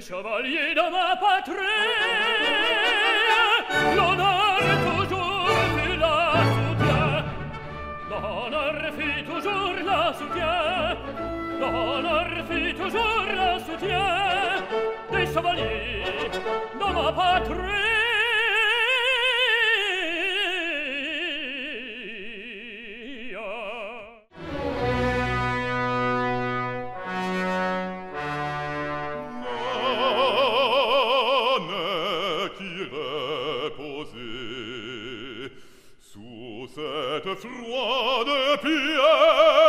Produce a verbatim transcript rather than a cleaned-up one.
des chevaliers de ma patrie. L'honneur toujours fut la soutien. L'honneur fut toujours la soutien. L'honneur fut toujours la soutien des chevaliers de ma patrie. Cette froide pierre